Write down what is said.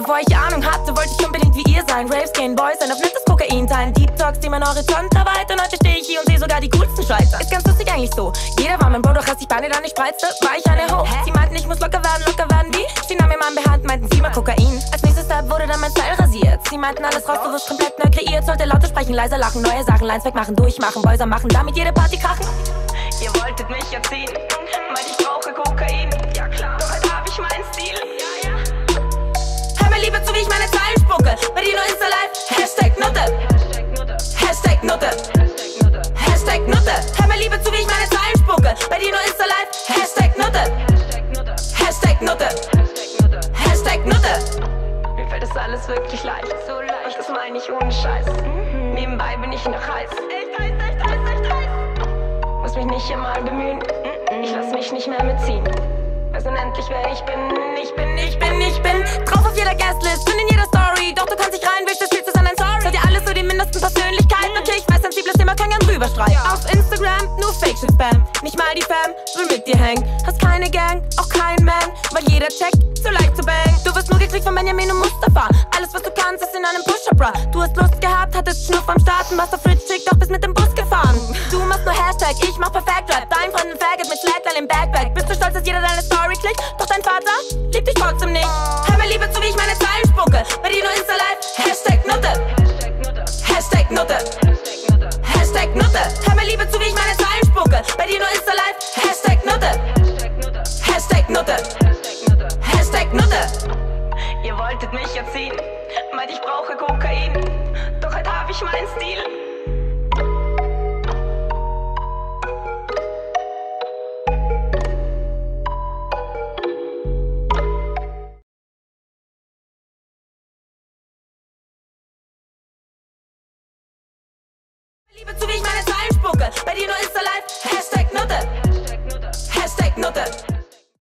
Bevor ich Ahnung hatte, wollte ich unbedingt wie ihr sein. Raves gehen, Boys sein, auf nettes Kokain teilen. Deep Talks, die mein Horizont erweitern. Heute stehe ich hier und sehe sogar die coolsten scheitern. Ist ganz lustig eigentlich so. Jeder war mein Bro, doch als ich Beine dann nicht spreizte, war ich eine hoch. Sie meinten, ich muss locker werden wie? Sie nahmen mir mal in Hand, meinten sie mal Kokain. Als nächstes Step wurde dann mein Style rasiert. Sie meinten alles raus, du wirst komplett neu kreiert. Sollte lauter sprechen, leiser lachen, neue Sachen, Lines wegmachen, durchmachen, Häuser machen, damit jede Party krachen. Ihr wolltet mich erziehen, meint ich brauche Kokain. Ja klar, doch heute hab ich meinen Stil. Ja, ja. Hör mir lieber zu, wie ich meine Zeilen spucke. Bei dir nur Insta-Live, Hashtag Nutte. Hashtag Nutte. Hashtag Nutte. Hör mir lieber zu, wie ich meine Zeilen spucke. Bei dir nur Insta-Live, Hashtag Nutte. Hashtag Nutte. Hashtag Nutte. Mir fällt das alles wirklich leicht, so leicht. Und das meine ich ohne Scheiß. Nebenbei bin ich noch heiß. Echt heiß. Muss mich nicht einmal bemühen. Ich lass mich nicht mehr mitziehen. Weiß unendlich, wer ich bin. Ich bin drauf auf jeder Guestlist, bin in jeder Story. Doch du kannst dich reinwischen, das spielst du an ein Sorry. Seid ihr alles so die mindesten Persönlichkeiten? Okay, ich weiß, sensibles Thema kann gern drüber streiten. Auf Instagram nur Fake-Shit-Spam. Nicht mal die Fam will mit dir hängen. Hast keine Gang, auch kein Man, weil jeder checkt, so leicht zu bang. Du wirst nur gekriegt von Benjamin und Mustafa. Alles, was du kannst, ist in einem Push-Up-Bra. Du hast Lust gehabt, hattest Schnuff am Starten, warst auf Fridge-Chick, doch bist mit dem Bus gefahren. Du machst nur Hashtag, ich mach Perfekt-Rap. Dein Freund ein Faggot mit Slackline im Backpack. Bist du stolz, dass jeder deine Story klickt? Doch dein Vater liebt dich trotzdem nicht. Hör mir lieber zu, wie ich meine Zeilen spucke. Bei dir nur Insta-Live, Hashtag Nutte. Hashtag Nutte. Hashtag Nutte. Hör mir lieber zu, wie ich meine Zeilen spucke. Bei dir nur Insta-Live, Hashtag Nutte. Hashtag Nutte. Hashtag Nutte. Ihr wolltet mich erziehen, meint ich brauche Kokain. Doch heute hab ich meinen Stil. Liebe zu, wie ich meine Zeilen spucke. Bei dir nur Insta-Live.